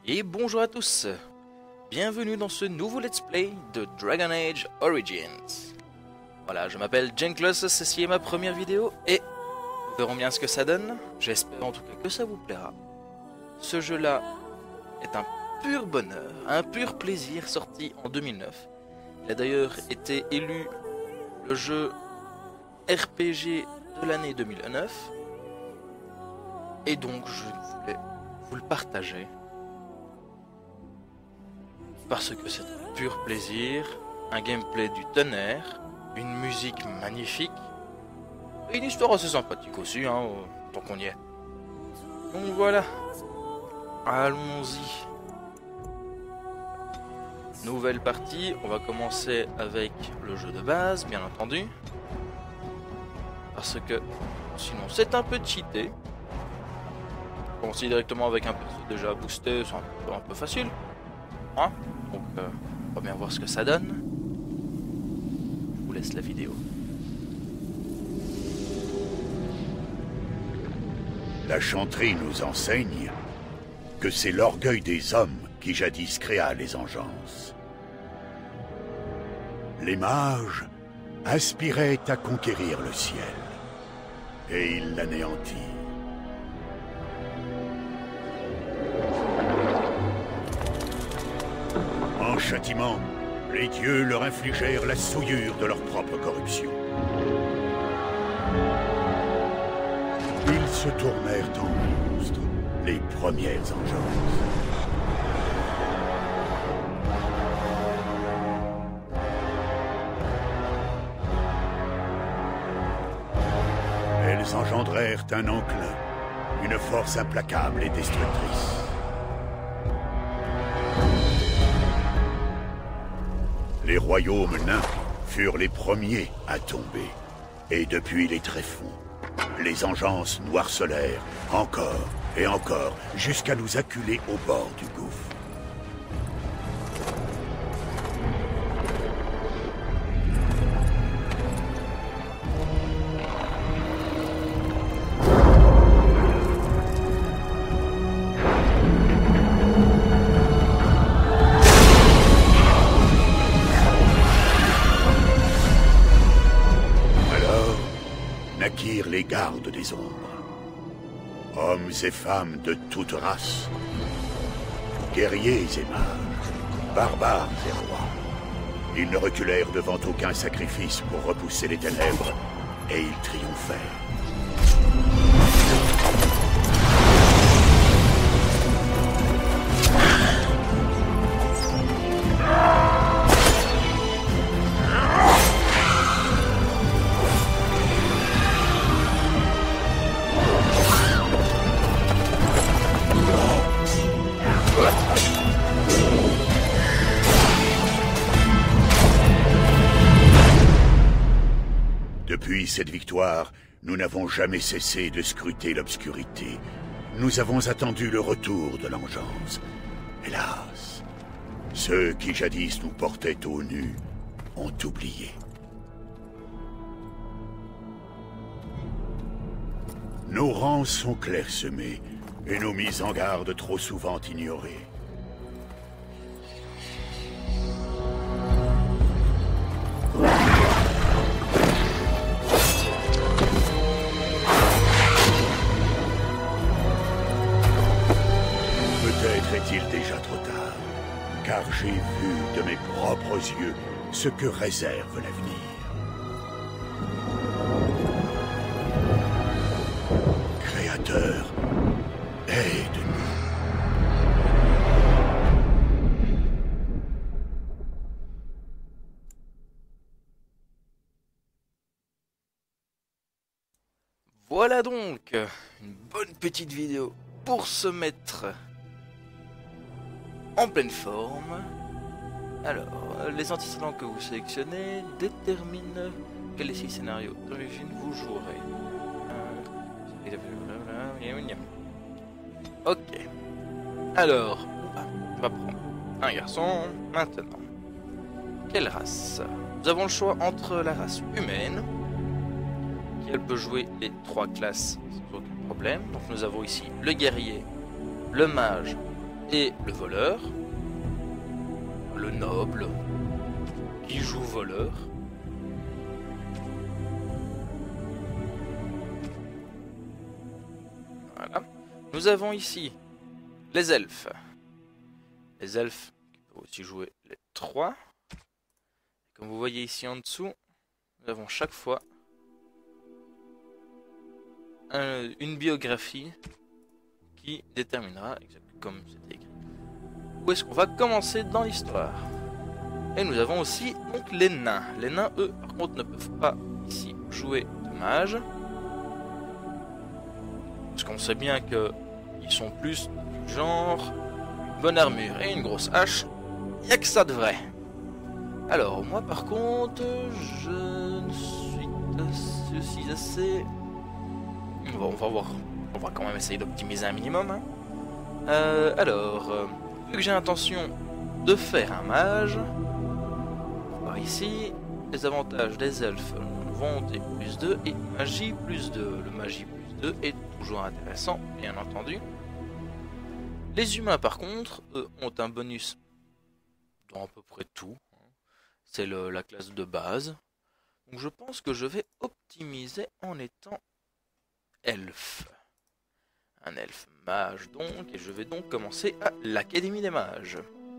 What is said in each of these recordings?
Et bonjour à tous, bienvenue dans ce nouveau let's play de Dragon Age Origins. Voilà, je m'appelle Jenklos, ceci est ma première vidéo et nous verrons bien ce que ça donne. J'espère en tout cas que ça vous plaira. Ce jeu-là est un pur bonheur, un pur plaisir, sorti en 2009. Il a d'ailleurs été élu le jeu RPG de l'année 2009. Et donc je voulais vous le partager. Parce que c'est un pur plaisir, un gameplay du tonnerre, une musique magnifique, et une histoire assez sympathique aussi, hein, tant qu'on y est. Donc voilà, allons-y. Nouvelle partie, on va commencer avec le jeu de base, bien entendu. Parce que sinon c'est un peu cheaté. On commence directement avec un perso déjà boosté, c'est un peu facile. Hein, donc on va bien voir ce que ça donne. Je vous laisse la vidéo. La chanterie nous enseigne que c'est l'orgueil des hommes qui jadis créa les engences. Les mages aspiraient à conquérir le ciel, et ils l'anéantirent. En châtiment, les dieux leur infligèrent la souillure de leur propre corruption. Ils se tournèrent en monstres, les premières engences. Elles engendrèrent un enclin, une force implacable et destructrice. Les royaumes nains furent les premiers à tomber. Et depuis les tréfonds, les engences noircelèrent encore et encore jusqu'à nous acculer au bord du gouffre. Naquirent les gardes des ombres. Hommes et femmes de toutes races. Guerriers et mages. Barbares et rois. Ils ne reculèrent devant aucun sacrifice pour repousser les ténèbres, et ils triomphèrent. Depuis cette victoire, nous n'avons jamais cessé de scruter l'obscurité. Nous avons attendu le retour de l'engeance. Hélas, ceux qui jadis nous portaient aux nus ont oublié. Nos rangs sont clairsemés et nos mises en garde trop souvent ignorées. Peut-être est-il déjà trop tard, car j'ai vu de mes propres yeux ce que réserve l'avenir. Créateur, aide-nous. Voilà donc une bonne petite vidéo pour se mettre en pleine forme. Alors, les antécédents que vous sélectionnez déterminent quel des 6 scénarios d'origine vous jouerez. Ok. Alors, on va prendre un garçon maintenant. Quelle race? Nous avons le choix entre la race humaine, qui elle peut jouer les 3 classes sans aucun problème. Donc nous avons ici le guerrier, le mage et le voleur, le noble, qui joue voleur. Voilà. Nous avons ici les elfes. Les elfes qui peuvent aussi jouer les 3. Comme vous voyez ici en dessous, nous avons chaque fois une biographie qui déterminera, exactement comme c'est écrit, où est-ce qu'on va commencer dans l'histoire. Et nous avons aussi donc les nains. Les nains, eux, par contre, ne peuvent pas ici jouer de mage. Parce qu'on sait bien qu'ils sont plus du genre une bonne armure et une grosse hache. Il n'y a que ça de vrai. Alors, moi par contre, je suis assez... Bon, on va voir. On va quand même essayer d'optimiser un minimum. Hein. Vu que j'ai l'intention de faire un mage, on va voir ici les avantages des elfes. Volonté plus 2 et magie plus 2. Le magie plus 2 est toujours intéressant, bien entendu. Les humains, par contre, eux, ont un bonus dans à peu près tout. C'est la classe de base. Donc je pense que je vais optimiser en étant elfe. Un elfe mage donc, et je vais donc commencer à l'Académie des mages.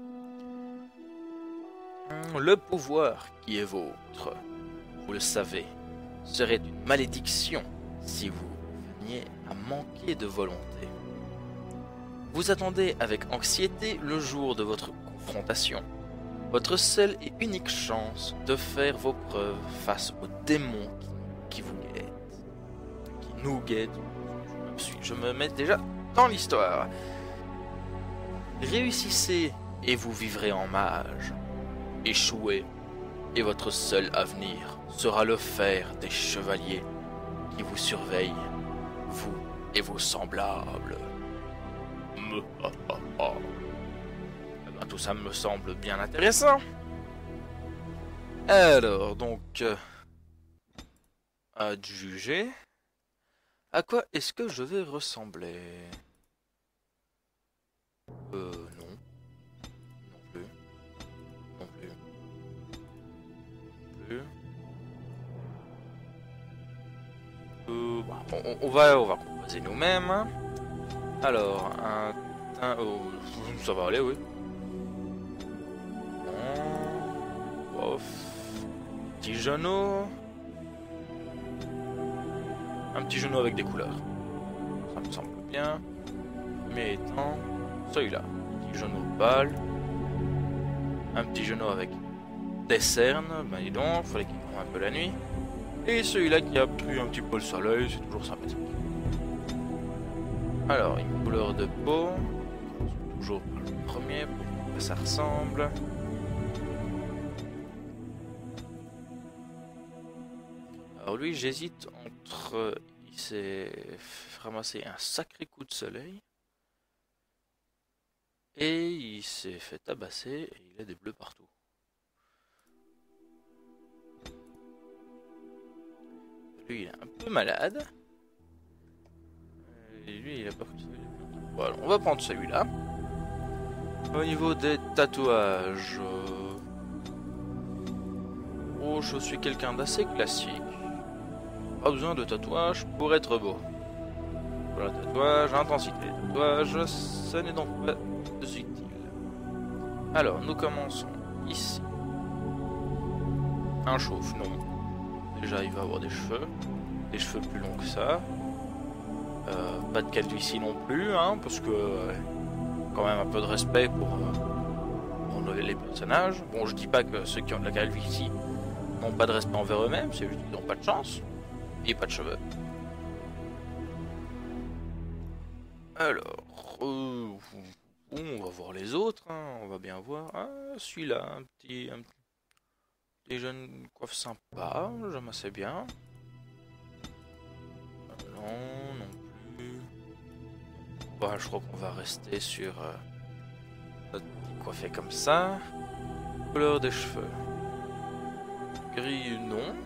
Le pouvoir qui est vôtre, vous le savez, serait une malédiction si vous veniez à manquer de volonté. Vous attendez avec anxiété le jour de votre confrontation. Votre seule et unique chance de faire vos preuves face aux démons qui vous guettent. Qui nous guettent. Je me mets déjà dans l'histoire. Réussissez et vous vivrez en mage. Échouez et votre seul avenir sera le fer des chevaliers qui vous surveillent, vous et vos semblables. Tout ça me semble bien intéressant. Alors, donc, à juger, à quoi est-ce que je vais ressembler? Non. Non plus. Non plus. Non plus. Bah, on va composer nous-mêmes. Alors, oh, ça va aller, oui. Petit genou. Un petit genou avec des couleurs. Ça me semble bien. Mais étant celui-là. Petit genou pâle. Un petit genou avec des cernes. Ben dis donc, il fallait qu'il prenne un peu la nuit. Et celui-là qui a pris un petit peu le soleil, c'est toujours sympathique. Alors, une couleur de peau. Toujours le premier pour que ça ressemble. Alors lui, j'hésite entre... Il s'est ramassé un sacré coup de soleil. Et il s'est fait tabasser et il a des bleus partout. Lui, il est un peu malade. Et lui, il a pas pris celui-là. Voilà, on va prendre celui-là. Au niveau des tatouages... Oh, je suis quelqu'un d'assez classique. Pas besoin de tatouage pour être beau. Voilà, tatouage, intensité. Tatouage, ça n'est donc pas utile. Alors, nous commençons ici. Un chauve, non. Déjà, il va avoir des cheveux plus longs que ça. Pas de calvitie non plus, hein, parce que quand même un peu de respect pour les personnages. Bon, je dis pas que ceux qui ont de la calvitie n'ont pas de respect envers eux-mêmes, c'est juste qu'ils n'ont pas de chance. Et pas de cheveux. Alors, on va voir les autres, hein, on va bien voir. Ah, celui-là, un petit jeune coiffe sympa, j'aime assez bien. Non plus. Bah, je crois qu'on va rester sur notre petit coiffé comme ça. Couleur des cheveux. Gris, non.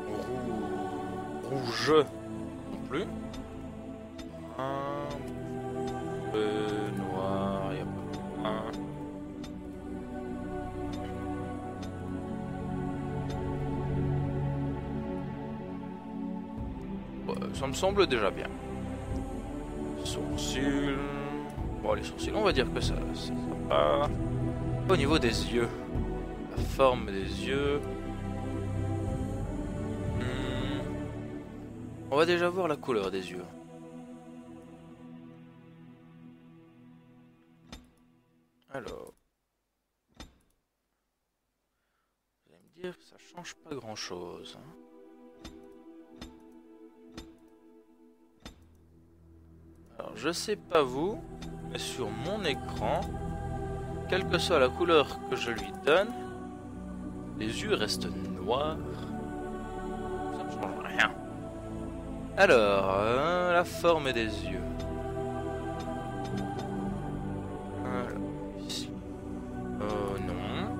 Rouge non plus. ça me semble déjà bien. Sourcils... Bon, les sourcils, on va dire que ça c'est sympa. Au niveau des yeux, la forme des yeux... On va déjà voir la couleur des yeux. Alors... Vous allez me dire que ça change pas grand-chose. Alors, je sais pas vous, mais sur mon écran, quelle que soit la couleur que je lui donne, les yeux restent noirs. Ça ne change rien. Alors, la forme des yeux. Alors, ici. Non.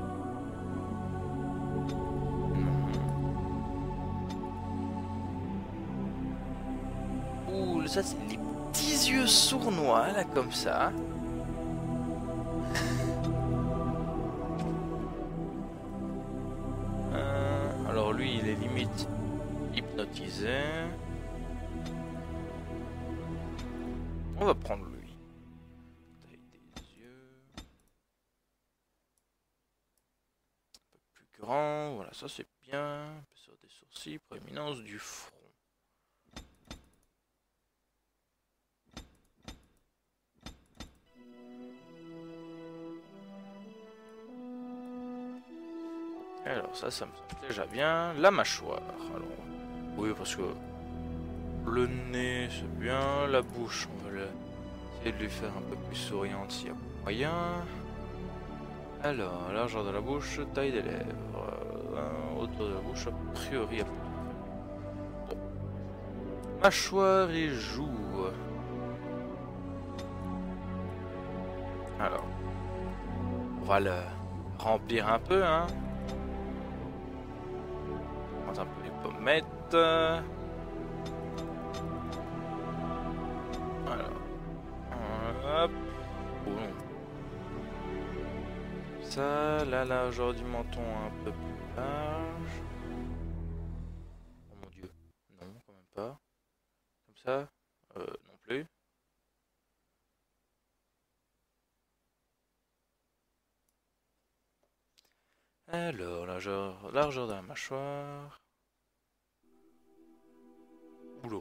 Non. Ouh, ça c'est les petits yeux sournois, là, comme ça. Alors lui, il est limite hypnotisé. On va prendre lui. Taille des yeux. Un peu plus grand. Voilà, ça c'est bien. Épaisseur des sourcils, proéminence du front. Alors ça me semble déjà bien. La mâchoire. Alors, oui, parce que le nez c'est bien. La bouche, on va essayer de lui faire un peu plus souriante s'il y a moyen. Alors, largeur de la bouche, taille des lèvres. Hauteur de la bouche, a priori. Bon. Mâchoire et joues. Alors, on va le remplir un peu, hein. Un peu les pommettes. Alors. Hop. Oh non. Ça, la largeur du menton un peu plus large. Oh mon dieu. Non, quand même pas. Comme ça. Non plus. Alors, largeur de la mâchoire. Oula.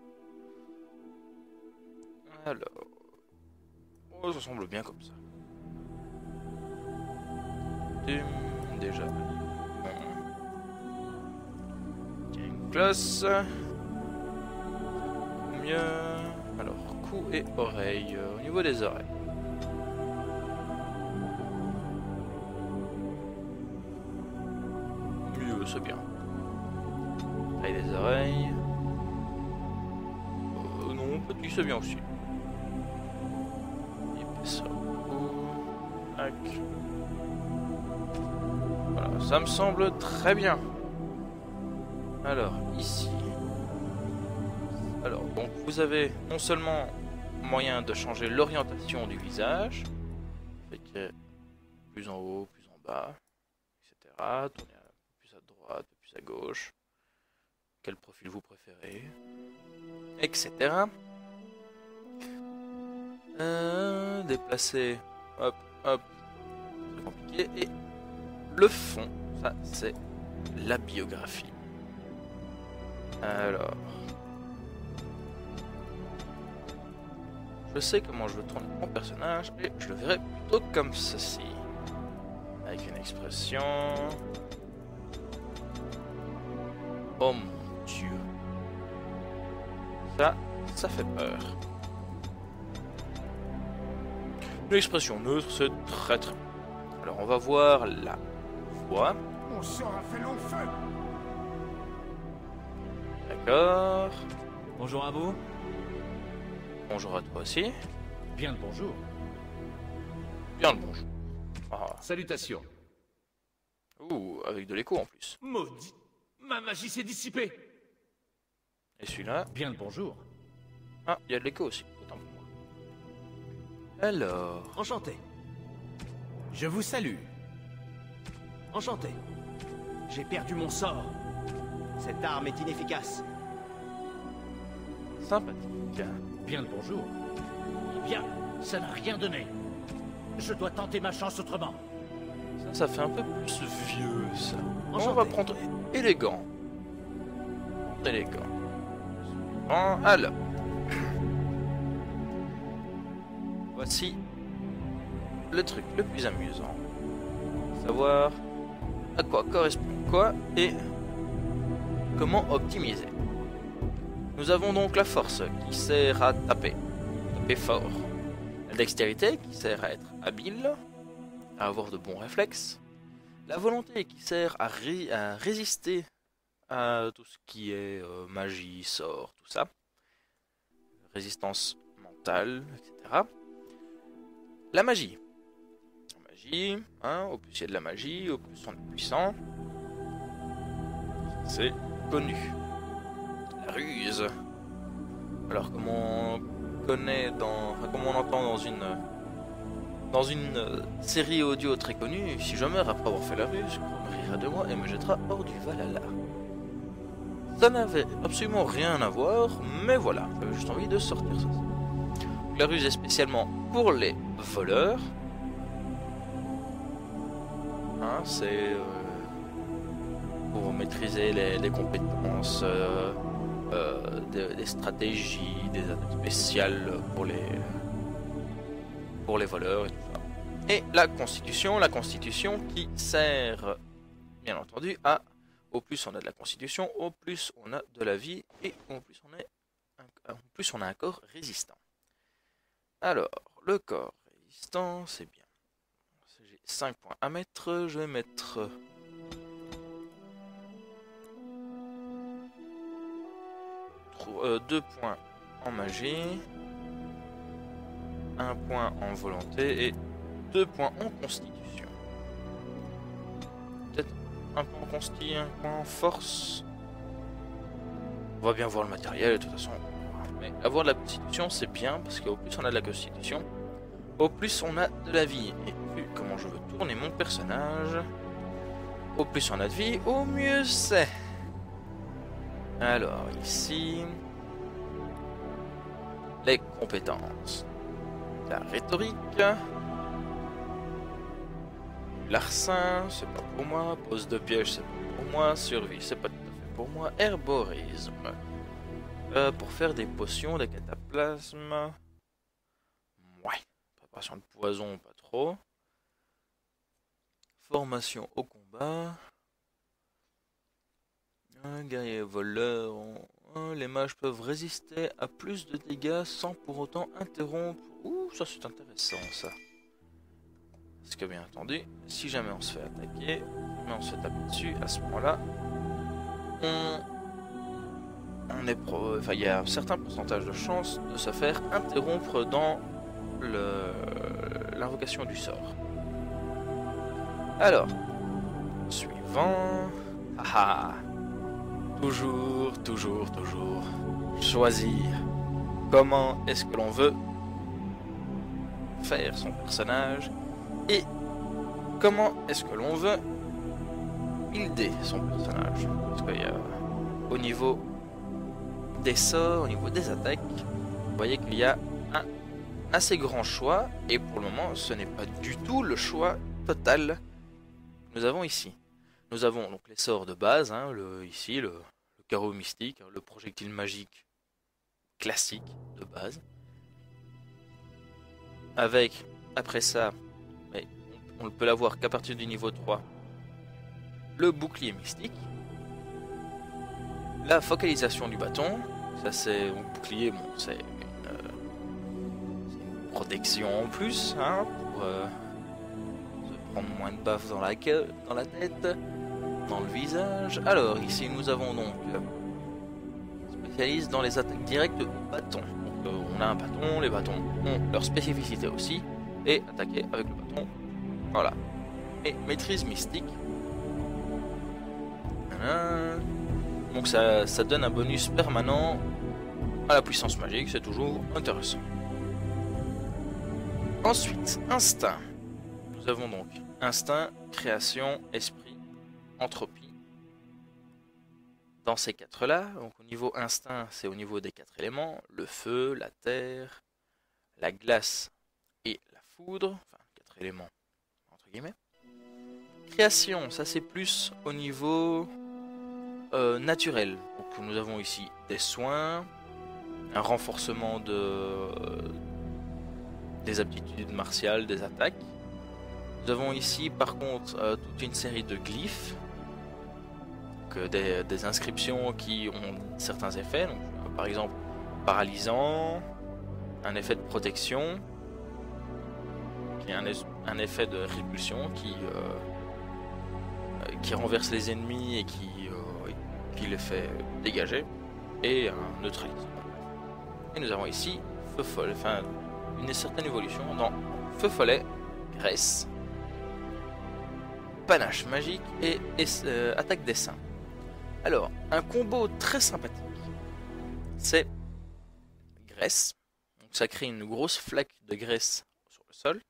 Alors. Oh, ça semble bien comme ça. Déjà. Tiens, une classe. Mieux. Alors, cou et oreille. Au niveau des oreilles. Mieux, c'est bien. Taille des oreilles. Non, petit, c'est bien aussi. Épaisseur. Tac. Voilà, ça me semble très bien. Alors, ici. Alors, donc, vous avez non seulement moyen de changer l'orientation du visage, fait que plus en haut, plus en bas, etc. Tourner un peu plus à droite, plus à gauche. Quel profil vous préférez, etc. Déplacer, hop, hop, c'est compliqué. Et le fond, ça c'est la biographie. Alors, je sais comment je veux tourner mon personnage et je le verrai plutôt comme ceci, avec une expression. Oh mon dieu, ça fait peur. Une expression neutre, c'est très très bien. Alors on va voir la voix. On sort à fait long feu. D'accord. Bonjour à vous. Bonjour à toi aussi. Bien le bonjour. Bien le bonjour. Ah. Salutations. Ouh, avec de l'écho en plus. Maudit. Ma magie s'est dissipée. Et celui-là. Bien le bonjour. Ah, il y a de l'écho aussi, autant pour moi. Alors. Enchanté. Je vous salue. Enchanté. J'ai perdu mon sort. Cette arme est inefficace. sympathique. Bien le bonjour. Eh bien, ça n'a rien donné. Je dois tenter ma chance autrement. Ça fait un peu plus vieux, ça. On Enchanté. va prendre élégant. Élégant. Bon, alors. Voici le truc le plus amusant. Savoir à quoi correspond quoi et comment optimiser. Nous avons donc la force qui sert à taper fort. La dextérité qui sert à être habile, à avoir de bons réflexes. La volonté qui sert à résister à tout ce qui est magie, sort, tout ça. Résistance mentale, etc. La magie. La magie, hein, au plus il y a de la magie, au plus on est puissant. C'est connu. La ruse. Alors comme on connaît comme on entend dans une série audio très connue, si je meurs après avoir fait la ruse, on rira de moi et me jettera hors du Valhalla. Ça n'avait absolument rien à voir, mais voilà, j'avais juste envie de sortir ça. Donc, la ruse est spécialement pour les voleurs. Hein, c'est pour maîtriser les compétences, des stratégies, des attaques spéciales pour les voleurs et tout ça. Et la constitution qui sert bien entendu à au plus on a de la constitution, au plus on a de la vie et au plus on a un corps résistant. Alors, le corps résistant, c'est bien. J'ai 5 points à mettre, je vais mettre 2 points en magie, 1 point en volonté et 2 points en constitution. Peut-être un point en consti, un point en force. On va bien voir le matériel de toute façon. Mais avoir de la constitution c'est bien parce qu'au plus on a de la constitution, au plus on a de la vie. Et vu comment je veux tourner mon personnage, au plus on a de vie, au mieux c'est. Alors ici, les compétences. La rhétorique, l'arsen, c'est pas pour moi, pose de piège, c'est pas pour moi, survie, c'est pas tout à fait pour moi, herborisme, pour faire des potions, des cataplasmes, ouais, préparation de poison, pas trop, formation au combat, un guerrier voleur, les mages peuvent résister à plus de dégâts sans pour autant interrompre. Ouh, ça c'est intéressant ça. Parce que bien entendu, si jamais on se fait attaquer, mais on se fait taper dessus, à ce moment-là, il y a un certain pourcentage de chance de se faire interrompre dans l'invocation du sort. Alors, suivant. Haha. Toujours choisir comment est-ce que l'on veut faire son personnage et comment est-ce que l'on veut builder son personnage. Parce qu'il y a au niveau des sorts, au niveau des attaques, vous voyez qu'il y a un assez grand choix et pour le moment ce n'est pas du tout le choix total que nous avons ici. Nous avons donc les sorts de base, hein, le carreau mystique, le projectile magique classique de base. Avec, après ça, mais on ne peut l'avoir qu'à partir du niveau 3, le bouclier mystique. La focalisation du bâton, ça c'est un bouclier, bon, c'est une protection en plus, hein, pour se prendre moins de baffes dans la tête. Dans le visage. Alors ici nous avons donc spécialiste dans les attaques directes au bâton. Donc, on a un bâton, les bâtons ont leur spécificité aussi et attaquer avec le bâton. Voilà. Et maîtrise mystique. Voilà. Donc ça donne un bonus permanent à la puissance magique, c'est toujours intéressant. Ensuite, instinct. Nous avons donc instinct, création, esprit, entropie. dans ces quatre-là. Donc au niveau instinct, c'est au niveau des quatre éléments, le feu, la terre, la glace et la foudre, enfin quatre éléments entre guillemets. Création, ça c'est plus au niveau naturel. Donc nous avons ici des soins, un renforcement des aptitudes martiales, des attaques. Nous avons ici par contre toute une série de glyphes, donc, des inscriptions qui ont certains effets, donc, par exemple paralysant, un effet de protection, qui a un effet de répulsion qui renverse les ennemis et qui les fait dégager, et un neutralisant. Et nous avons ici feu follet, enfin une certaine évolution dans feu follet, graisse, panache magique et attaque dessin. Alors, un combo très sympathique, c'est graisse, donc ça crée une grosse flaque de graisse sur le sol,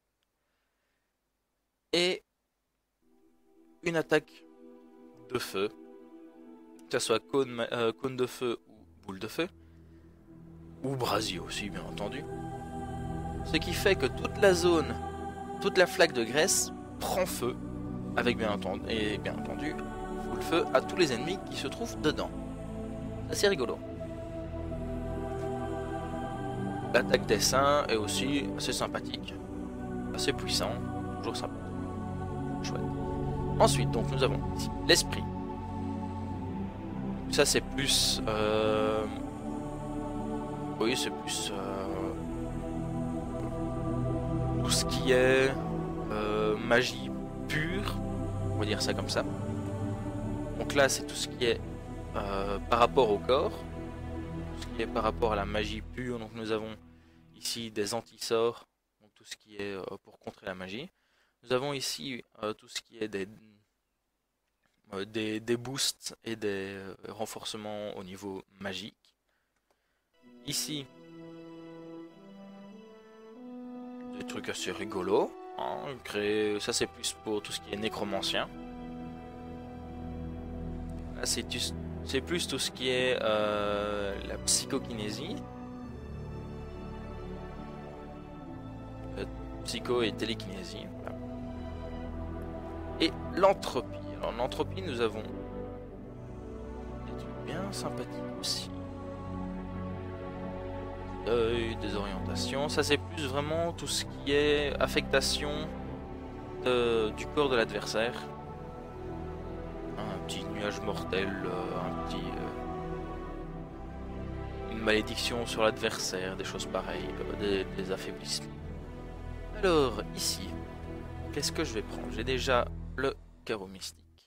et une attaque de feu, que ce soit cône de feu ou boule de feu, ou brasier aussi bien entendu, ce qui fait que toute la zone, toute la flaque de graisse prend feu, avec bien entendu fout le feu à tous les ennemis qui se trouvent dedans. C'est assez rigolo. L'attaque dessin est aussi assez sympathique, assez puissant, toujours sympa, chouette. Ensuite, donc nous avons ici l'esprit. Ça c'est plus, oui c'est plus tout ce qui est magie pure, on va dire ça comme ça. Donc là c'est tout ce qui est par rapport au corps, tout ce qui est par rapport à la magie pure. Donc nous avons ici des anti-sorts, donc tout ce qui est pour contrer la magie. Nous avons ici tout ce qui est des boosts et des renforcements au niveau magique. Ici, des trucs assez rigolos. Hein, ça c'est plus pour tout ce qui est nécromancien. Là c'est plus tout ce qui est la psychokinésie. Psycho et télékinésie. Voilà. Et l'entropie. Alors l'entropie, nous avons des trucs bien sympathiques aussi. Des orientations. Ça c'est plus vraiment tout ce qui est affectation du corps de l'adversaire. Un petit nuage mortel, une malédiction sur l'adversaire, des choses pareilles, des affaiblissements. Alors ici, qu'est-ce que je vais prendre? J'ai déjà le carreau mystique.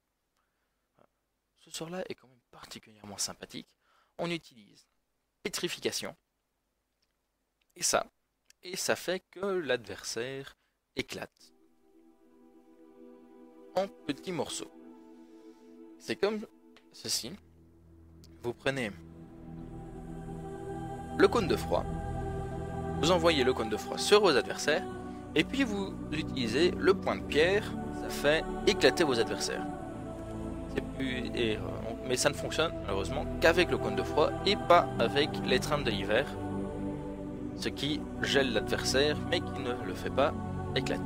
Ce sort-là est quand même particulièrement sympathique. On utilise pétrification. Et ça fait que l'adversaire éclate en petits morceaux. C'est comme ceci. Vous prenez le cône de froid, vous envoyez le cône de froid sur vos adversaires, et puis vous utilisez le point de pierre, ça fait éclater vos adversaires. Mais ça ne fonctionne malheureusement qu'avec le cône de froid et pas avec l'étreinte de l'hiver, ce qui gèle l'adversaire mais qui ne le fait pas éclater.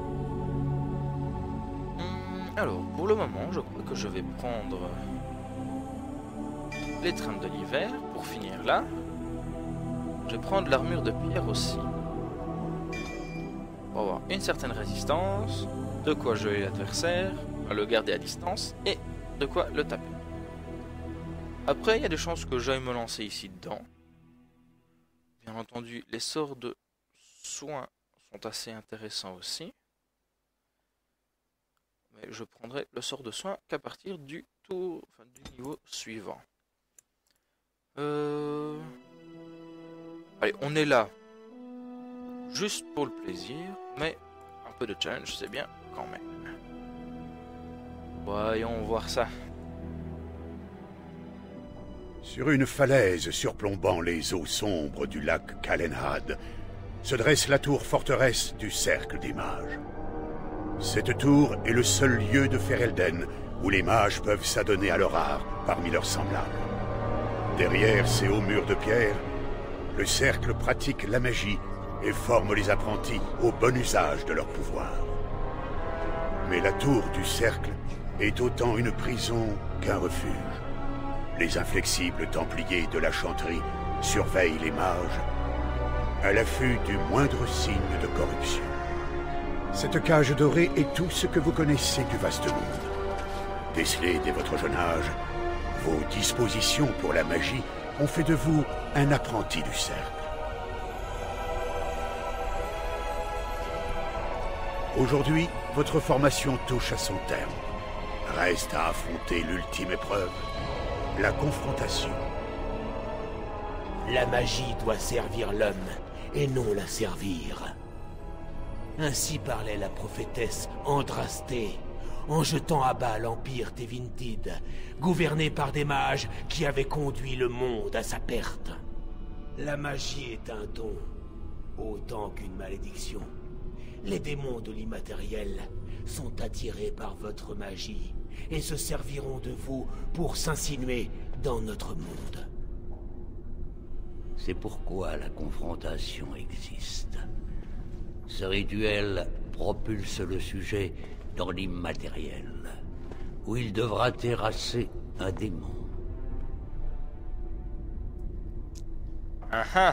Alors pour le moment je crois que je vais prendre l'étreinte de l'hiver pour finir là. Je vais prendre l'armure de pierre aussi pour avoir une certaine résistance, de quoi geler l'adversaire, le garder à distance et de quoi le taper. Après il y a des chances que j'aille me lancer ici dedans. Bien entendu, les sorts de soins sont assez intéressants aussi. Mais je prendrai le sort de soins qu'à partir du niveau suivant. Allez, on est là juste pour le plaisir, mais un peu de challenge, c'est bien quand même. Voyons voir ça. Sur une falaise surplombant les eaux sombres du lac Calenhad, se dresse la tour forteresse du Cercle des Mages. Cette tour est le seul lieu de Ferelden où les mages peuvent s'adonner à leur art parmi leurs semblables. Derrière ces hauts murs de pierre, le cercle pratique la magie et forme les apprentis au bon usage de leur pouvoir. Mais la tour du cercle est autant une prison qu'un refuge. Les inflexibles templiers de la chanterie surveillent les mages à l'affût du moindre signe de corruption. Cette cage dorée est tout ce que vous connaissez du vaste monde. Décelé dès votre jeune âge, vos dispositions pour la magie ont fait de vous un apprenti du cercle. Aujourd'hui, votre formation touche à son terme. Reste à affronter l'ultime épreuve, la confrontation. La magie doit servir l'homme, et non la servir. Ainsi parlait la prophétesse Andrastée, en jetant à bas l'empire Tevintid, gouverné par des mages qui avaient conduit le monde à sa perte. La magie est un don, autant qu'une malédiction. Les démons de l'immatériel sont attirés par votre magie et se serviront de vous pour s'insinuer dans notre monde. C'est pourquoi la confrontation existe. Ce rituel propulse le sujet dans l'immatériel, où il devra terrasser un démon. Ah.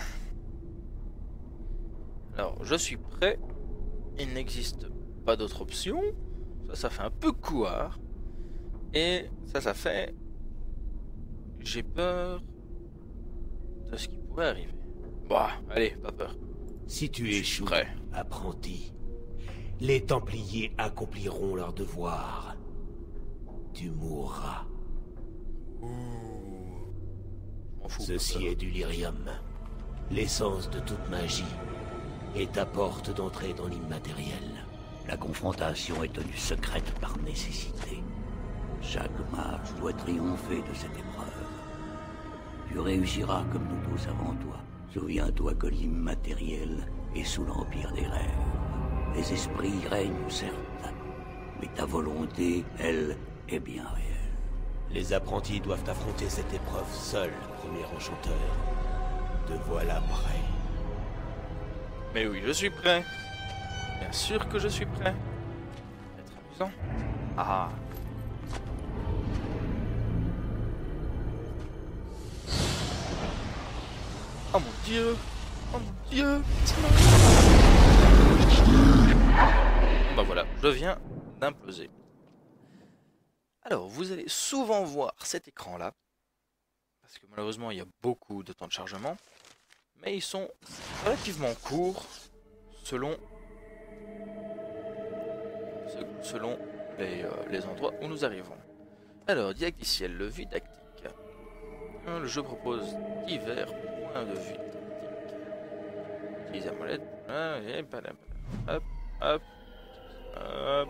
Alors, je suis prêt. Il n'existe pas d'autre option. Ça fait un peu couard. Et ça fait... J'ai peur de ce qui pourrait arriver. Bah, allez, pas peur. Si tu échoues, apprenti, les Templiers accompliront leur devoir. Tu mourras. Ceci est du lyrium, l'essence de toute magie, et ta porte d'entrée dans l'immatériel. La confrontation est tenue secrète par nécessité. Chaque mage doit triompher de cette épreuve. Tu réussiras comme nous tous avant toi. Souviens-toi que l'immatériel est sous l'empire des rêves. Les esprits y règnent, certes, mais ta volonté, elle, est bien réelle. Les apprentis doivent affronter cette épreuve seuls, premier enchanteur. Te voilà prêt. Mais oui, je suis prêt. Bien sûr que je suis prêt. Ça va être amusant. Ah. Oh mon dieu. Oh mon dieu. Bah voilà, je viens d'imploser. Alors, vous allez souvent voir cet écran-là. Parce que malheureusement, il y a beaucoup de temps de chargement. Mais ils sont relativement courts selon les endroits où nous arrivons. Alors, didacticiel, le vue tactique. Le jeu propose divers points de vue tactique. Utilise la molette. Hop, hop, hop.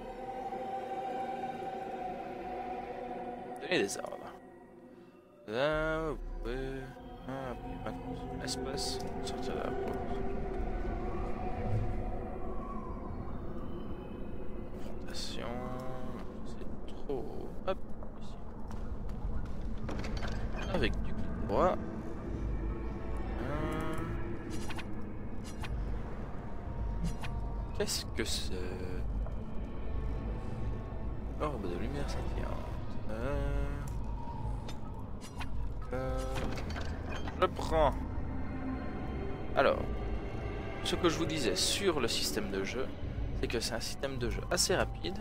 Donnez des ordres. Là, vous pouvez... appuyer l'espace, sortir de la pause. Confrontation. C'est trop. Hop, ici. Avec du clic droit. Qu'est-ce que c'est? Orbe de lumière scintillante. Je prends. Alors, ce que je vous disais sur le système de jeu, c'est que c'est un système de jeu assez rapide.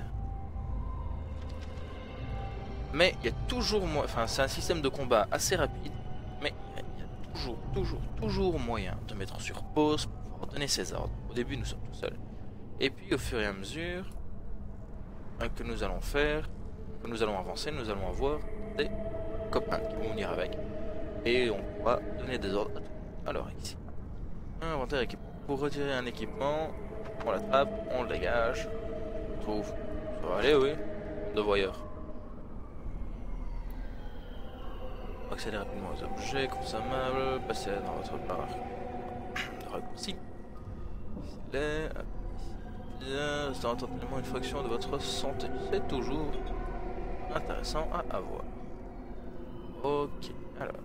Mais il y a toujours moins. Enfin, c'est un système de combat assez rapide. Mais il y a toujours moyen de mettre sur pause pour pouvoir donner ses ordres. Au début, nous sommes tout seuls. Et puis, au fur et à mesure que nous allons faire, que nous allons avancer, nous allons avoir des copains qui vont venir avec. Et on pourra donner des ordres à tout. Alors, ici. Inventaire équipement. Pour retirer un équipement, on l'attrape, on le dégage. On trouve. Ça va aller, oui. De voyeur. Accéder rapidement aux objets consommables. Passer dans votre barre de raccourci. C'est instantanément une fraction de votre santé. C'est toujours intéressant à avoir. Ok, alors.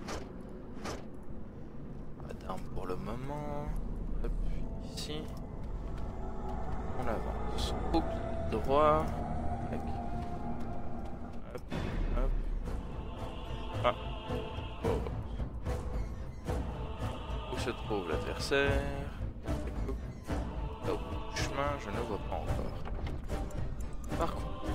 Pas d'armes pour le moment. Hop, ici. On avance. Au pied droit. Tac. Hop, hop. Ah. Oh. Où se trouve l'adversaire? Au bout du chemin, je ne vois pas encore. Par contre,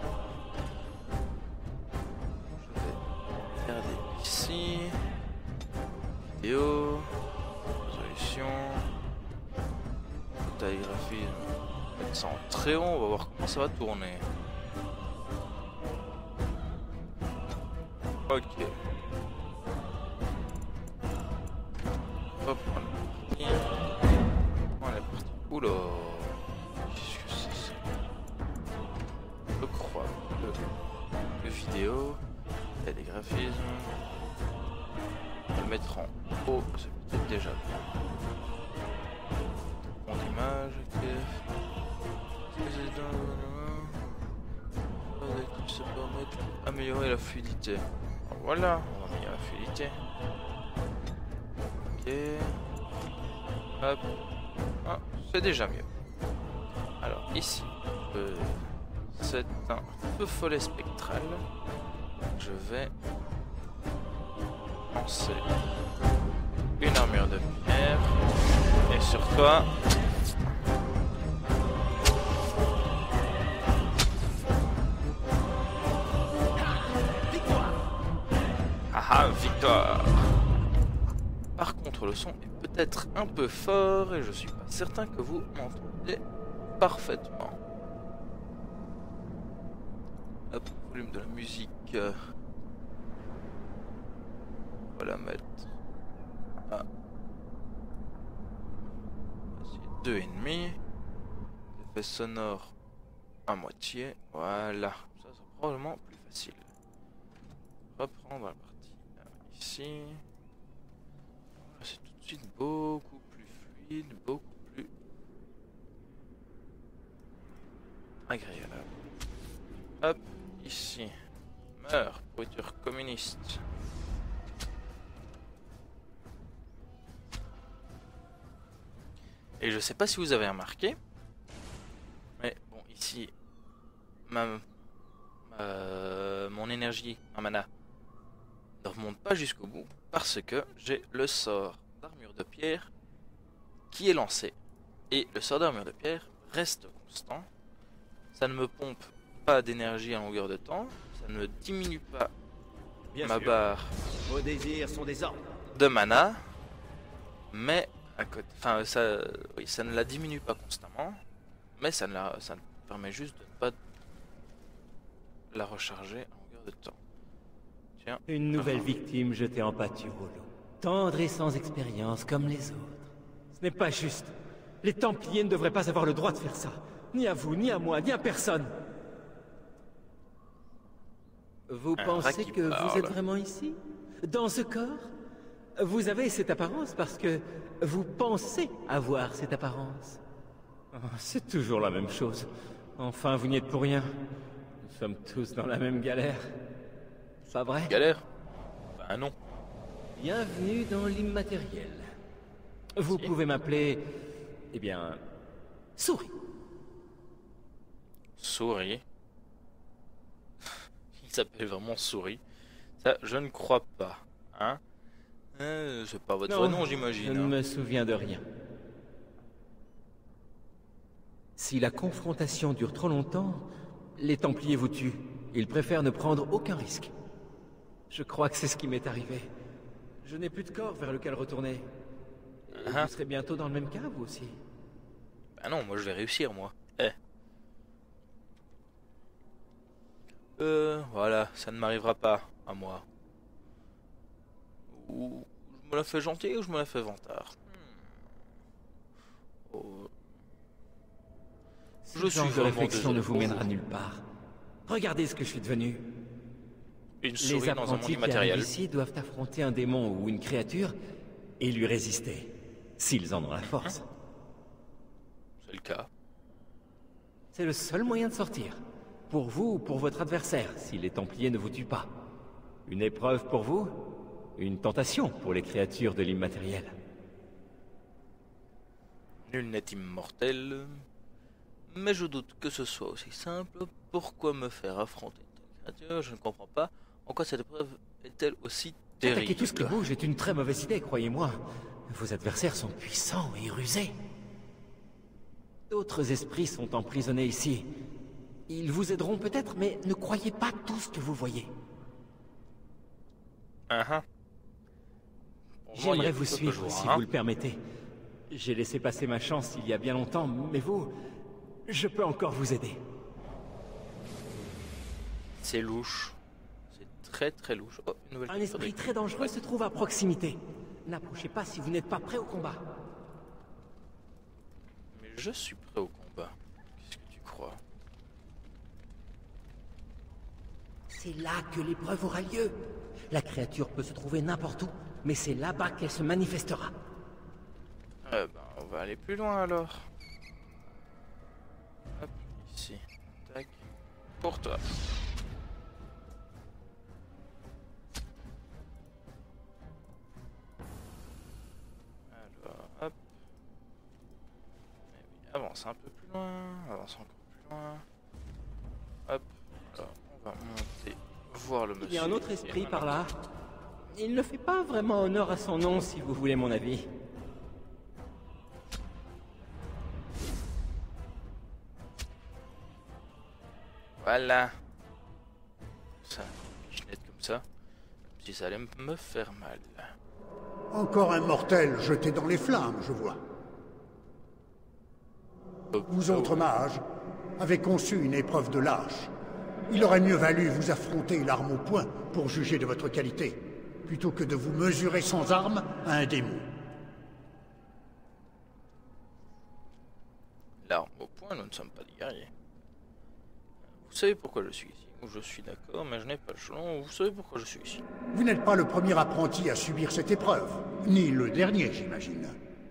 je vais regarder ici. Vidéo. Résolution. Taille graphisme. Mettre ça en très haut, on va voir comment ça va tourner. Ok. Hop, on est parti. Oula. Qu'est-ce que c'est ça? Je crois. Le vidéo. Il y a des graphismes. On va le mettre en haut. C'est peut-être déjà bien. Bon image. Ok. Ça permet d'améliorer la fluidité. Voilà, on va améliorer la fluidité. Ok. Hop. Ah, c'est déjà mieux. Alors ici, c'est un feu follet spectral. Je vais lancer une armure de pierre. Et sur toi. Ah, victoire! Par contre, le son est peut-être un peu fort et je suis pas certain que vous m'entendez parfaitement. Hop, volume de la musique. On va la mettre à 2,5. Effet sonore à moitié. Voilà, ça c'est probablement plus facile. Reprendre la partie ici. C'est tout de suite beaucoup plus fluide, beaucoup plus agréable. Hop, ici. Meurs, pourriture communiste. Et je sais pas si vous avez remarqué, mais bon, ici, mon énergie, ma mana, ne remonte pas jusqu'au bout parce que j'ai le sort d'armure de pierre qui est lancé. Et le sort d'armure de pierre reste constant. Ça ne me pompe pas d'énergie à longueur de temps. Ça ne diminue pas ma barre Vos désirs sont des ordres. de mana. Mais à côté, enfin ça, oui, ça ne la diminue pas constamment. Mais ça me permet juste de ne pas la recharger à longueur de temps. Tiens. Une nouvelle victime jetée en pâture au lot. Tendre et sans expérience comme les autres. Ce n'est pas juste. Les Templiers ne devraient pas avoir le droit de faire ça. Ni à vous, ni à moi, ni à personne. Vous pensez que vous êtes vraiment ici? Dans ce corps? Vous avez cette apparence parce que vous pensez avoir cette apparence. Oh, c'est toujours la même chose. Enfin, vous n'y êtes pour rien. Nous sommes tous dans la même galère. Pas vrai? Galère? Ben non. Bienvenue dans l'immatériel. Vous pouvez m'appeler... Eh bien... Souris. Souris. Il s'appelle vraiment Souris. Ça, je ne crois pas. Hein? C'est pas votre vrai nom, j'imagine. Je ne me souviens de rien. Si la confrontation dure trop longtemps, les Templiers vous tuent. Ils préfèrent ne prendre aucun risque. Je crois que c'est ce qui m'est arrivé. Je n'ai plus de corps vers lequel retourner. Vous serez bientôt dans le même cas, vous aussi? Bah non, moi je vais réussir, moi. Voilà, ça ne m'arrivera pas, à moi. Ou je me la fais gentil ou je me la fais vantard. Oh. Je suis de réflexion ne vous mènera nulle part. Regardez ce que je suis devenu. Une souris Les dans un monde apprentis qui immatériel. arrivent ici doivent affronter un démon ou une créature et lui résister, s'ils en ont la force. C'est le cas. C'est le seul moyen de sortir. Pour vous ou pour votre adversaire, si les Templiers ne vous tuent pas. Une épreuve pour vous, une tentation pour les créatures de l'immatériel. Nul n'est immortel. Mais je doute que ce soit aussi simple. Pourquoi me faire affronter une telle créature? Je ne comprends pas. En quoi cette épreuve est-elle aussi terrible? Attaquer tout ce qui bouge est une très mauvaise idée, croyez-moi. Vos adversaires sont puissants et rusés. D'autres esprits sont emprisonnés ici. Ils vous aideront peut-être, mais ne croyez pas tout ce que vous voyez. J'aimerais vous suivre si vous le permettez. J'ai laissé passer ma chance il y a bien longtemps, mais vous... je peux encore vous aider. C'est louche. C'est très très louche. Oh, une nouvelle Un esprit très dangereux se trouve à proximité. N'approchez pas si vous n'êtes pas prêt au combat. Mais je suis prêt au combat. Qu'est-ce que tu crois? C'est là que l'épreuve aura lieu. La créature peut se trouver n'importe où, mais c'est là-bas qu'elle se manifestera. On va aller plus loin alors. Hop, ici. Tac. Pour toi. Alors, hop. Avance un peu plus loin. Avance encore plus loin. Hop. Alors, on va monter. Voir le monsieur. Il y a un autre esprit par là. Il ne fait pas vraiment honneur à son nom, si vous voulez mon avis. Voilà. Ça, pichenette comme ça. Si ça allait me faire mal. Encore un mortel jeté dans les flammes, je vois. Vous autres mages avez conçu une épreuve de lâche. Il aurait mieux valu vous affronter l'arme au poing pour juger de votre qualité, plutôt que de vous mesurer sans arme à un démon. L'arme au poing, nous ne sommes pas des guerriers. Vous savez pourquoi je suis ici? Je suis d'accord, mais je n'ai pas le chelon. Vous savez pourquoi je suis ici? Vous n'êtes pas le premier apprenti à subir cette épreuve, ni le dernier, j'imagine.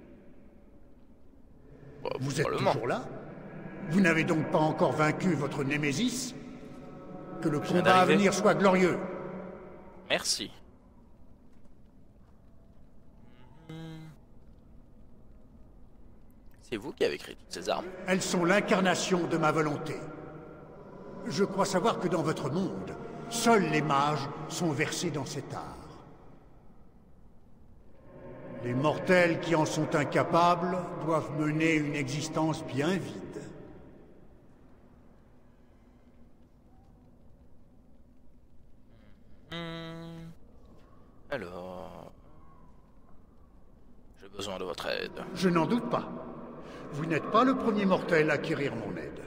Bah, vous êtes toujours là? Vous n'avez donc pas encore vaincu votre némésis? Que le combat à venir soit glorieux. Merci. C'est vous qui avez créé toutes ces armes? Elles sont l'incarnation de ma volonté. Je crois savoir que dans votre monde, seuls les mages sont versés dans cet art. Les mortels qui en sont incapables doivent mener une existence bien vide. Alors... j'ai besoin de votre aide. Je n'en doute pas. Vous n'êtes pas le premier mortel à acquérir mon aide.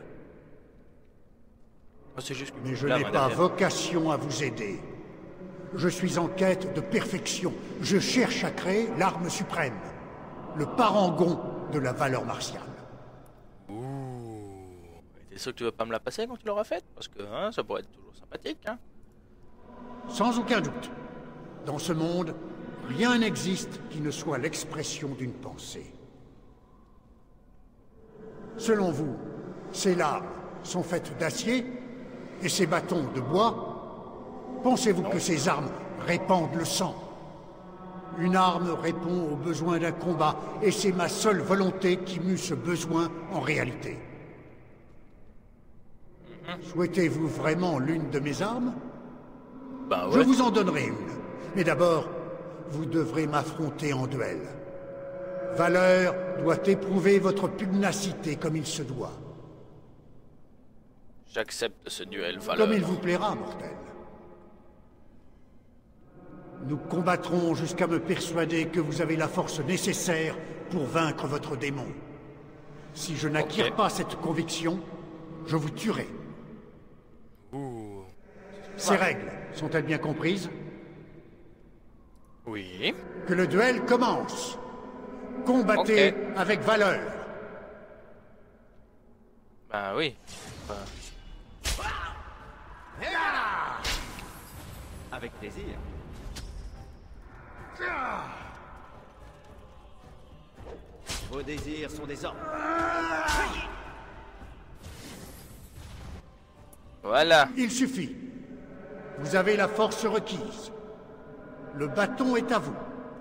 C'est juste mais je n'ai pas vocation à vous aider. Je suis en quête de perfection. Je cherche à créer l'arme suprême. Le parangon de la valeur martiale. Ouh. T'es sûr que tu veux pas me la passer quand tu l'auras faite? Parce que hein, ça pourrait être toujours sympathique. Hein. Sans aucun doute. Dans ce monde, rien n'existe qui ne soit l'expression d'une pensée. Selon vous, ces lames sont faites d'acier et ces bâtons de bois? Pensez-vous que ces armes répandent le sang? Une arme répond aux besoins d'un combat, et c'est ma seule volonté qui mue ce besoin en réalité. Souhaitez-vous vraiment l'une de mes armes? Ben ouais. Je vous en donnerai une. Mais d'abord, vous devrez m'affronter en duel. Valeur doit éprouver votre pugnacité comme il se doit. J'accepte ce duel, Valeur. Comme il vous plaira, mortel. Nous combattrons jusqu'à me persuader que vous avez la force nécessaire pour vaincre votre démon. Si je n'acquiers pas cette conviction, je vous tuerai. Ouh. Ces règles sont-elles bien comprises? Oui. Que le duel commence. Combattez avec valeur. Ben oui. Avec plaisir. Vos désirs sont des ordres. Voilà. Il suffit. Vous avez la force requise. Le bâton est à vous.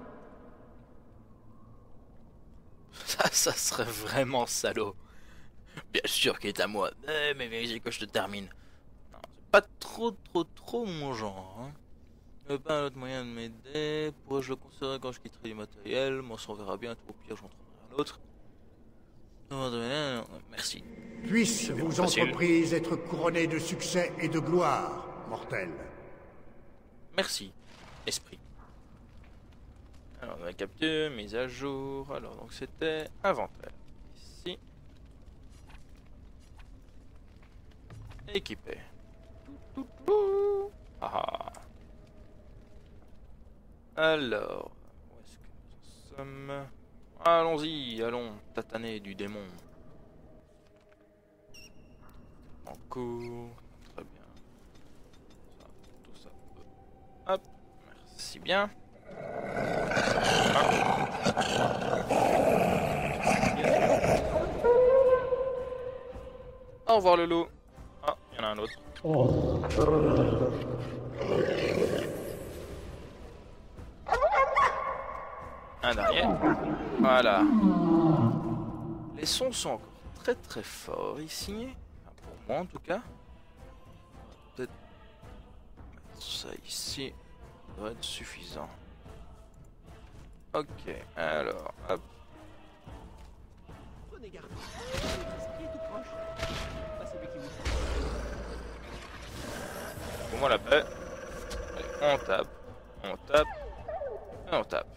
Ça serait vraiment salaud. Bien sûr qu'il est à moi. Mais j'ai que je te termine. Non, c'est pas trop mon genre. Hein. Pas un autre moyen de m'aider. Pourrais-je le considérer quand je quitterai du matériel? Moi, ça on verra bien. Au pire, j'en trouverai un autre. Merci. Puissent vos facile. entreprises être couronnées de succès et de gloire, mortels. Merci, esprit. Alors, on a capture, mise à jour. Alors, donc c'était inventaire. Ici. Équipé. Ah. Alors, où est-ce que nous en sommes? Allons-y, allons, tataner du démon. En cours, très bien. Ça, tout ça. Hop, merci bien. Au revoir le loup. Ah, il y en a un autre. Un dernier. Voilà. Les sons sont encore très forts ici. Enfin, pour moi en tout cas. Peut-être mettre ça ici. Ça devrait être suffisant. Ok, alors, hop. Prenez garde. L'esprit est tout proche. Pas celui qui vous... Pour moi la paix. Allez, on tape. On tape. Et on tape.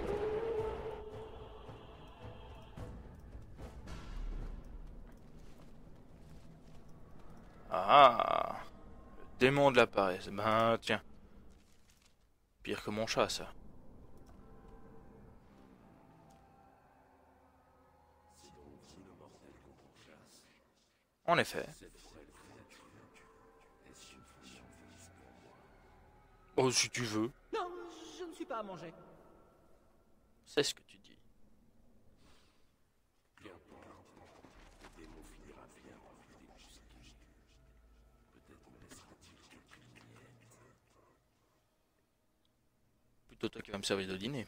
Ah, le démon de la paresse. Ben tiens. Pire que mon chat ça. En effet. Oh, si tu veux. Non, je ne suis pas à manger. C'est ce que tu dis. Plutôt toi qui vas me servir de dîner.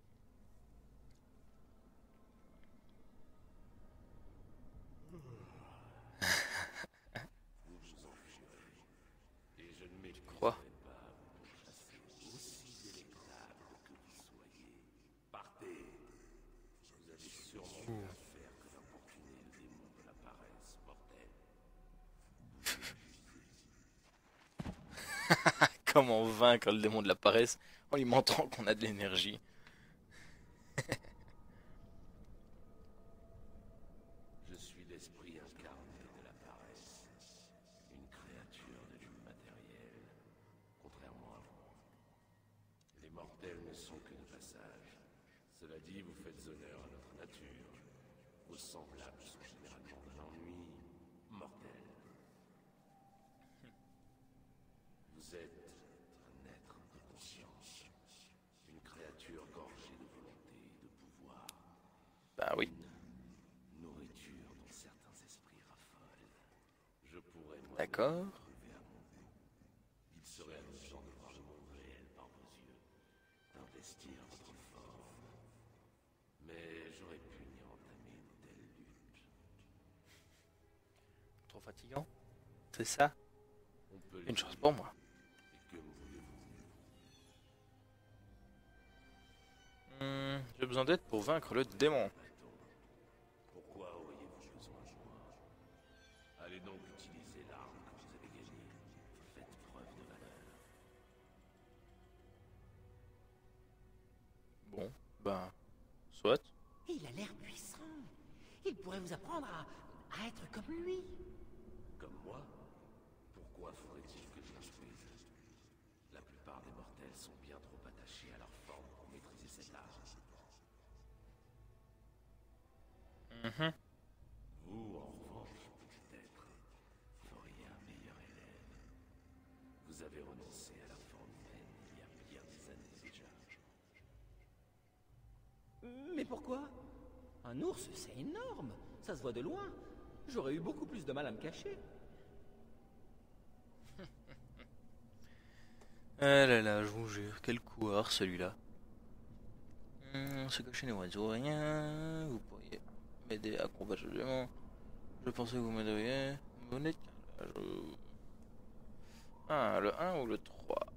Tu crois? Comment vaincre le démon de la paresse en lui montrant qu'on a de l'énergie. Je suis l'esprit incarné de la paresse, une créature de l'immatériel, contrairement à vous. Les mortels ne sont que de passage. Cela dit, vous faites honneur à notre nature. Vos semblables sont généralement d'un ennui mortel. Vous êtes un être de conscience, une créature gorgée de volonté et de pouvoir. Bah oui. Nourriture dont certains esprits raffolent. Je pourrais moi D'accord. trouver à mon goût. Il serait amusant de voir le monde réel par vos yeux, d'investir votre forme. Mais j'aurais pu y entamer une telle lutte. Trop fatigant? C'est ça? On peut Une chance pour moi. Et que voulez-vous? J'ai besoin d'aide pour vaincre le démon. Pourquoi auriez-vous besoin de moi? Allez donc utiliser l'arme que vous avez gagnée. Faites preuve de valeur. Bon, ben, soit. Il a l'air puissant. Il pourrait vous apprendre à être comme lui. Comme moi? Pourquoi faudrait-il que je l'instruise? La plupart des mortels sont bien trop attachés à leur forme pour maîtriser cet art. Vous, en revanche, peut-être, feriez un meilleur élève. Vous avez renoncé à la forme humaine il y a bien des années déjà. Mais pourquoi? Un ours, c'est énorme. Ça se voit de loin. J'aurais eu beaucoup plus de mal à me cacher. Ah là là, je vous jure, quel couard celui-là. Se cacher les oiseaux, rien. Vous pourriez m'aider à combattre le démon. Je pensais que vous m'aideriez. Vous n'êtes qu'un lâche. Ah, le 1 ou le 3?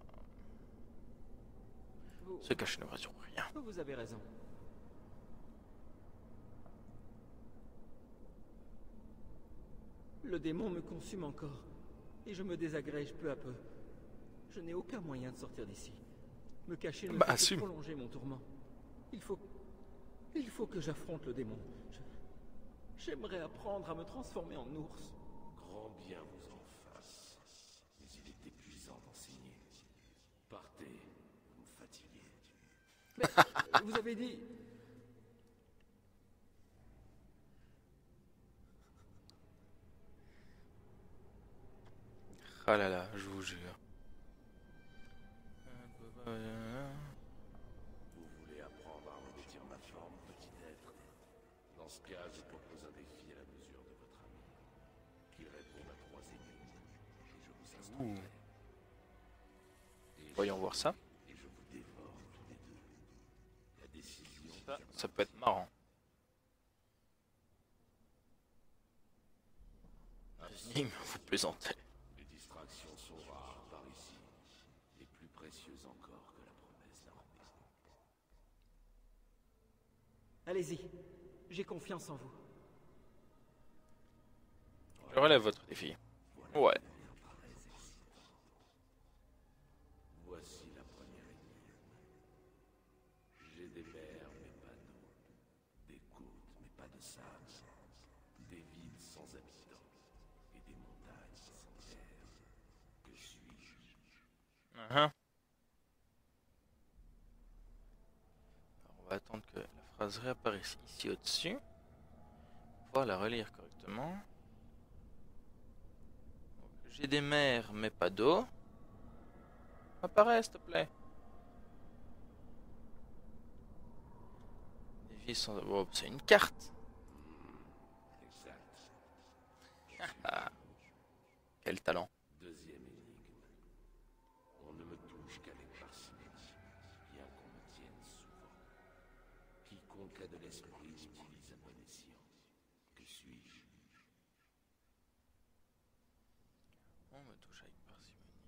Se cacher les oiseaux, rien. Vous avez raison. Le démon me consume encore, et je me désagrège peu à peu. Je n'ai aucun moyen de sortir d'ici. Me cacher ne fait que prolonger mon tourment. Il faut que j'affronte le démon. J'aimerais apprendre à me transformer en ours. Grand bien vous en fasse. Mais il est épuisant d'enseigner. Partez, vous me fatiguez. Mais vous avez dit... Ah là là, je vous jure. Vous voulez apprendre à revêtir ma forme, petit être? Dans ce cas, je propose un défi à la mesure de votre ami. Qu'il réponde à 3 énigmes, et je vous instruirai. Voyons voir ça. Et je vous dévore tous les deux. La décision... Ça peut être marrant. Vous plaisantez. Les distractions sont rares par ici, et plus précieuses encore que la promesse d'un rendez-vous. Allez-y, j'ai confiance en vous. Je relève votre défi. Ouais. Voici la première énigme. J'ai des mers mais pas d'eau, des côtes mais pas de sable, des villes sans habitants et des montagnes sans terre. Que suis-je? Alors, on va attendre que la phrase réapparaisse ici au-dessus. Pour pouvoir la relire correctement. J'ai des mers mais pas d'eau. Apparaît s'il te plaît. Des villes sans... Oh, c'est une carte. Exact. Quel talent. Deuxième énigme. On ne me touche qu'avec parcimonie, bien qu'on me tienne souvent. Quiconque a de l'esprit l'utilise à bon escient. Que suis-je? On me touche avec parcimonie.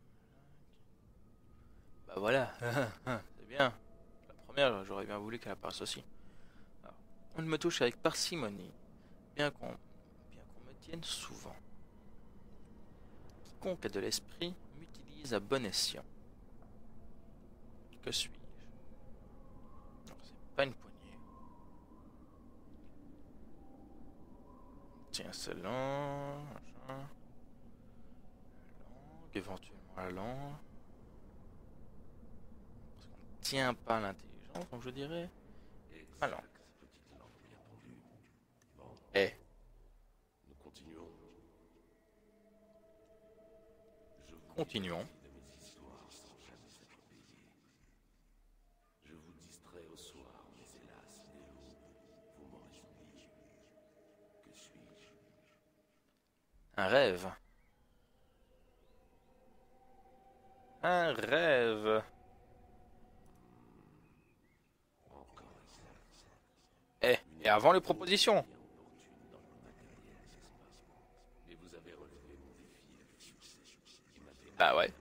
Bah voilà, c'est bien. La première, j'aurais bien voulu qu'elle apparaisse aussi. Alors, on me touche avec parcimonie, bien qu'on me tienne souvent. Quiconque a de l'esprit m'utilise à bon escient. Que suis-je? Non, c'est pas une poignée. Tiens, celle-là, machin. La langue, éventuellement la langue. Parce qu'on ne tient pas l'intelligence, donc je dirais. Ah non. Petite langue bien pendue. Bon, Eh. nous continuons. Je vous Continuons. dis de mes histoires sans jamais être payé. Je vous distrais au soir, mais hélas, dès l'aube, vous m'aurez oublié. Que suis-je? Un rêve. Un rêve. Encore exact. Et avant les propositions. Bien opportune dans le matériel, n'est-ce pas? Et vous avez relevé mon défi avec succès. Vous m'avez Ah ouais.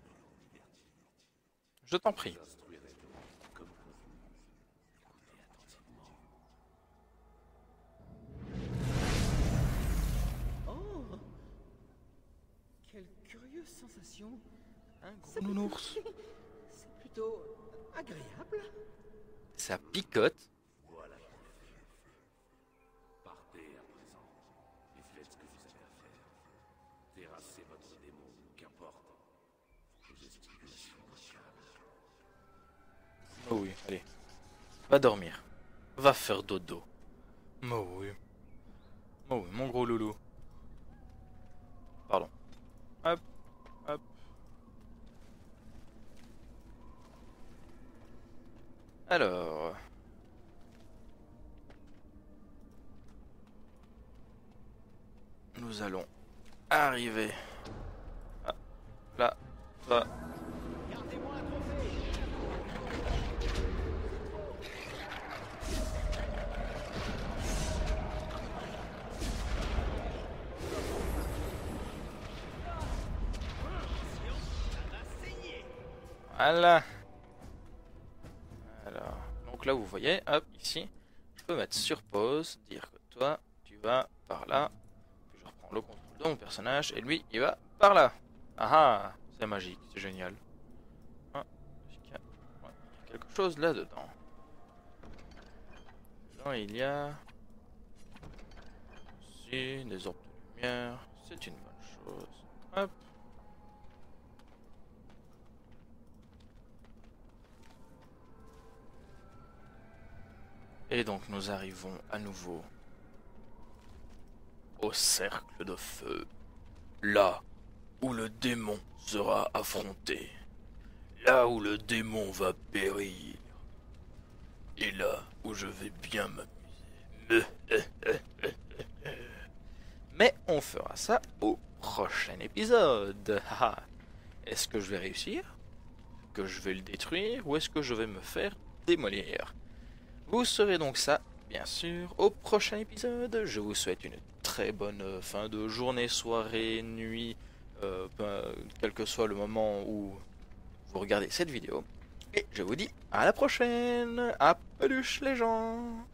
Je t'en prie. instruirai donc comme convenu. Écoutez attentivement. Oh! Quelle curieuse sensation. Un gros nounours. C'est plutôt agréable. Ça picote. Voilà qui est fait. Partez à présent et faites ce que vous avez à faire. Terrassez votre démon, qu'importe. Vos gesticulations vocales. Oh oui, allez. Va dormir. Va faire dodo. Oh oui. Oh oui, mon gros loulou. Pardon. Hop, hop. Alors... Nous allons arriver. Ah, là, là. Gardez-moi Voilà. Alors, donc là vous voyez, hop, ici, je peux mettre sur pause, dire que toi, tu vas par là. Puis je reprends le contrôle de mon personnage et lui, il va par là. Ah ah, c'est magique, c'est génial. Ah, il y a quelque chose là-dedans. Là, il y a aussi des orbes de lumière, c'est une bonne chose. Hop. Et donc nous arrivons à nouveau au cercle de feu, là où le démon sera affronté, là où le démon va périr, et là où je vais bien m'amuser. Mais on fera ça au prochain épisode. Est-ce que je vais réussir? Que je vais le détruire? Ou est-ce que je vais me faire démolir? Vous saurez donc ça, bien sûr, au prochain épisode. Je vous souhaite une très bonne fin de journée, soirée, nuit, quel que soit le moment où vous regardez cette vidéo. Et je vous dis à la prochaine. À peluche les gens.